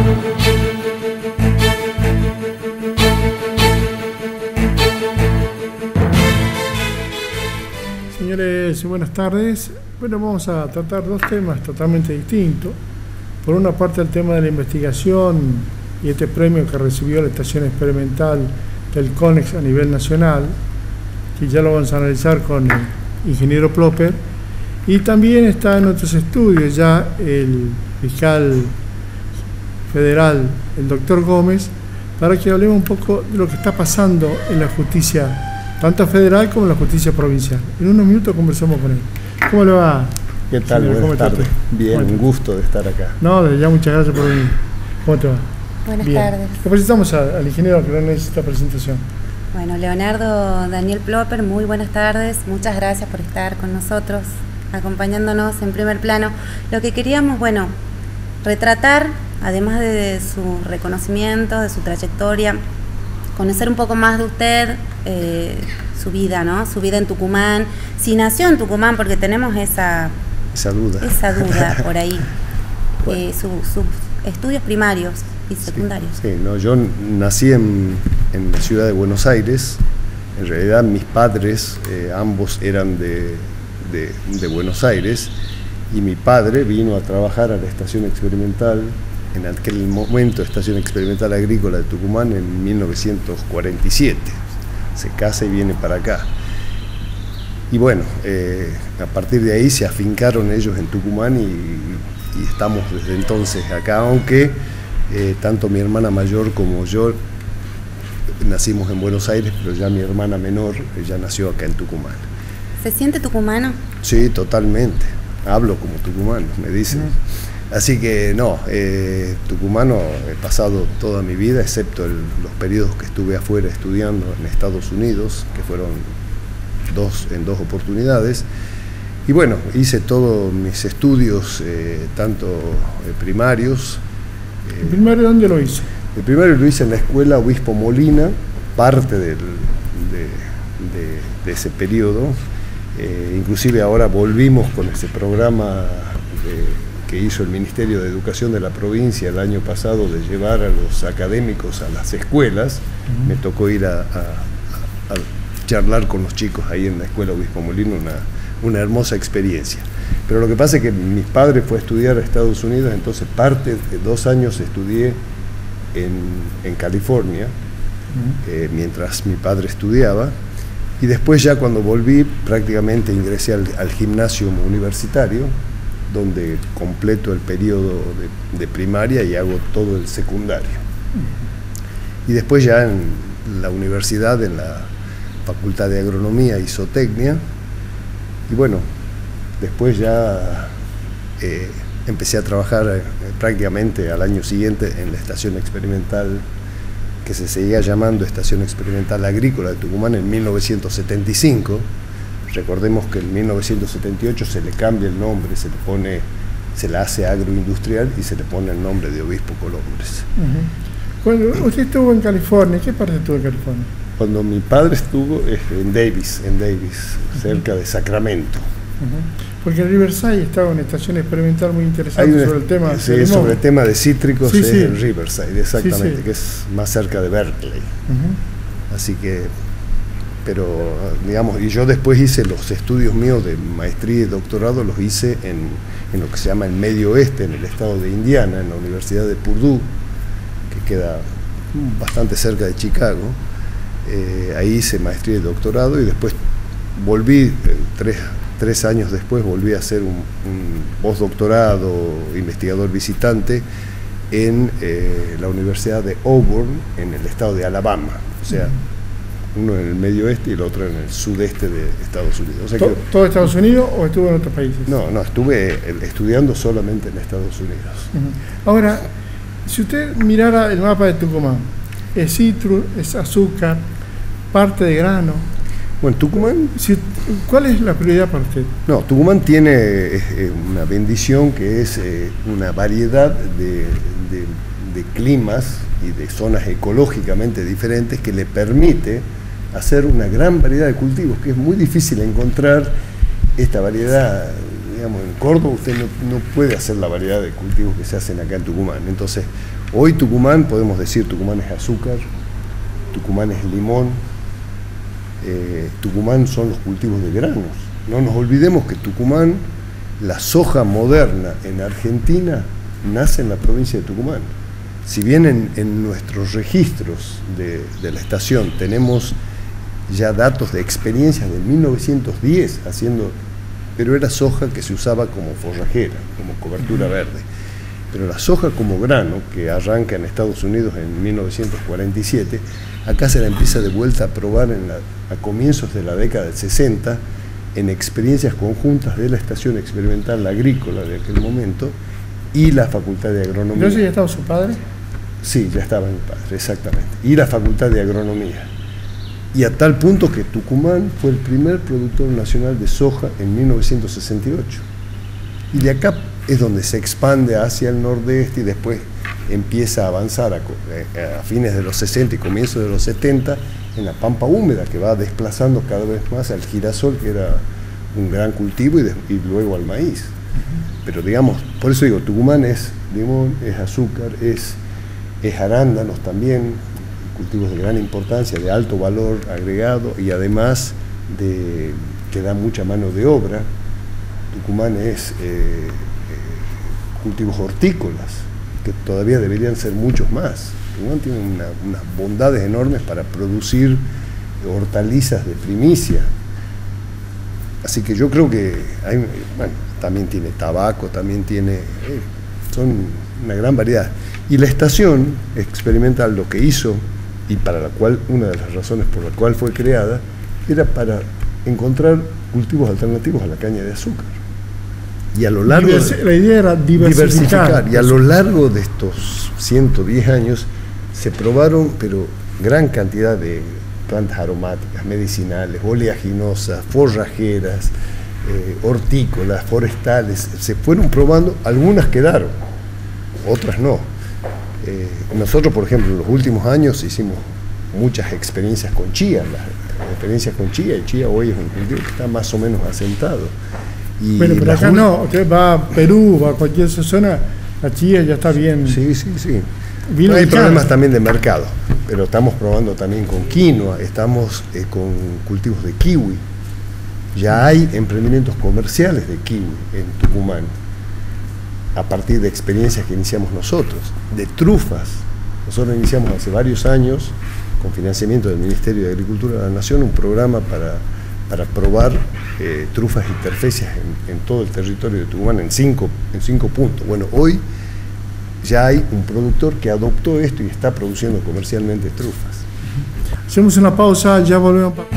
Señores, buenas tardes. Bueno, vamos a tratar dos temas totalmente distintos. Por una parte, el tema de la investigación y este premio que recibió la Estación Experimental del CONEX a nivel nacional, que ya lo vamos a analizar con el ingeniero Plopper. Y también está en nuestros estudios ya el fiscal federal, el doctor Gómez, para que hablemos un poco de lo que está pasando en la justicia tanto federal como la justicia provincial. En unos minutos conversamos con él. ¿Cómo le va? ¿Qué tal? Señor, buenas tardes. Bien, un gusto de estar acá. No, desde ya muchas gracias por venir. ¿Cómo te va? Buenas Bien. tardes. Le presentamos al ingeniero que no necesita presentación. Bueno, Leonardo Daniel Plopper, muy buenas tardes. Muchas gracias por estar con nosotros, acompañándonos en primer plano. Lo que queríamos, bueno, retratar, además de su reconocimiento, de su trayectoria, conocer un poco más de usted, su vida, ¿no? Su vida en Tucumán, si nació en Tucumán, porque tenemos esa duda por ahí. Bueno. Sus estudios primarios y secundarios. Sí, no, yo nací en la ciudad de Buenos Aires. En realidad mis padres, ambos eran de Buenos Aires, y mi padre vino a trabajar a la Estación Experimental, en aquel momento Estación Experimental Agrícola de Tucumán, en 1947. Se casa y viene para acá. Y bueno, a partir de ahí se afincaron ellos en Tucumán y estamos desde entonces acá, aunque tanto mi hermana mayor como yo nacimos en Buenos Aires, pero ya mi hermana menor ya nació acá en Tucumán. ¿Se siente tucumano? Sí, totalmente. Hablo como tucumano, me dicen. Así que no, tucumano he pasado toda mi vida, excepto los periodos que estuve afuera estudiando en Estados Unidos, que fueron en dos oportunidades. Y bueno, hice todos mis estudios, tanto primarios. ¿El primario dónde lo hizo? El primario lo hice en la Escuela Obispo Molina, parte de ese periodo. Inclusive ahora volvimos con ese programa que hizo el Ministerio de Educación de la provincia el año pasado, de llevar a los académicos a las escuelas. Me tocó ir a charlar con los chicos ahí en la Escuela Obispo Molino, una hermosa experiencia. Pero lo que pasa es que mi padre fue a estudiar a Estados Unidos, entonces parte de 2 años estudié en California, mientras mi padre estudiaba, y después ya cuando volví prácticamente ingresé al gimnasio universitario, donde completo el periodo de primaria y hago todo el secundario. Y después ya en la universidad, en la Facultad de Agronomía y Zootecnia, y bueno, después ya empecé a trabajar prácticamente al año siguiente en la Estación Experimental, que se seguía llamando Estación Experimental Agrícola de Tucumán, en 1975. Recordemos que en 1978 se le cambia el nombre, se le hace agroindustrial y se le pone el nombre de Obispo Colombres. Cuando usted estuvo en California, ¿qué parte estuvo en California? Cuando mi padre estuvo en Davis, cerca de Sacramento. Porque en Riverside estaba una estación experimental muy interesante sobre el tema. Sí, sobre el tema de cítricos, sí, es sí. en Riverside, exactamente, Sí. que es más cerca de Berkeley. Así que, pero digamos, y yo después hice los estudios míos de maestría y doctorado, los hice en lo que se llama el Medio Oeste, en el estado de Indiana, en la Universidad de Purdue, que queda bastante cerca de Chicago. Ahí hice maestría y doctorado, y después volví, 3 años después, volví a hacer un postdoctorado, investigador visitante, en la Universidad de Auburn, en el estado de Alabama. O sea, uno en el medio oeste y el otro en el sudeste de Estados Unidos. O sea que, ¿Todo Estados Unidos o estuvo en otros países? No, estuve estudiando solamente en Estados Unidos. Ahora, si usted mirara el mapa de Tucumán, es citrus, es azúcar, parte de grano. Bueno, Tucumán... ¿Cuál es la prioridad para usted? No, Tucumán tiene una bendición, que es una variedad de climas y de zonas ecológicamente diferentes, que le permite hacer una gran variedad de cultivos, que es muy difícil encontrar esta variedad, Digamos, en Córdoba usted no puede hacer la variedad de cultivos que se hacen acá en Tucumán. Entonces, hoy Tucumán, podemos decir, Tucumán es azúcar, Tucumán es limón, Tucumán son los cultivos de granos. No nos olvidemos que Tucumán, la soja moderna en Argentina, nace en la provincia de Tucumán. Si bien en nuestros registros de la estación tenemos ya datos de experiencias de 1910 haciendo, pero era soja que se usaba como forrajera, como cobertura verde. Pero la soja como grano, que arranca en Estados Unidos en 1947, acá se la empieza de vuelta a probar a comienzos de la década del 60, en experiencias conjuntas de la Estación Experimental Agrícola de aquel momento y la Facultad de Agronomía. ¿No sé si ya estaba su padre? Sí, ya estaba mi padre, exactamente. Y la Facultad de Agronomía. Y a tal punto que Tucumán fue el primer productor nacional de soja en 1968. Y de acá es donde se expande hacia el nordeste y después empieza a avanzar a fines de los 60 y comienzos de los 70 en la pampa húmeda, que va desplazando cada vez más al girasol, que era un gran cultivo, y luego al maíz. Pero digamos, por eso digo, Tucumán es limón, es azúcar, es arándanos también, cultivos de gran importancia, de alto valor agregado y además que da mucha mano de obra. Tucumán es cultivos hortícolas, que todavía deberían ser muchos más. Tucumán tiene unas bondades enormes para producir hortalizas de primicia. Así que yo creo que también tiene tabaco, también tiene, son una gran variedad. Y la estación experimental lo que hizo, y para la cual, una de las razones por la cual fue creada, era para encontrar cultivos alternativos a la caña de azúcar. Y a lo largo la idea era diversificar. Y a lo largo de estos 110 años se probaron, pero gran cantidad de plantas aromáticas, medicinales, oleaginosas, forrajeras, hortícolas, forestales. Se fueron probando, algunas quedaron, otras no. Nosotros, por ejemplo, en los últimos años hicimos muchas experiencias con chía. Las experiencias con chía, y chía hoy es un cultivo que está más o menos asentado. Y bueno, pero acá no, usted va a Perú, va a cualquier zona, la chía ya está bien. Sí. No hay problemas también de mercado, pero estamos probando también con quinoa, estamos con cultivos de kiwi. Ya hay emprendimientos comerciales de kiwi en Tucumán, a partir de experiencias que iniciamos nosotros, de trufas. Nosotros iniciamos hace varios años, con financiamiento del Ministerio de Agricultura de la Nación, un programa para probar trufas y terfecias en todo el territorio de Tucumán, en cinco puntos. Bueno, hoy ya hay un productor que adoptó esto y está produciendo comercialmente trufas. Hacemos una pausa, ya volvemos.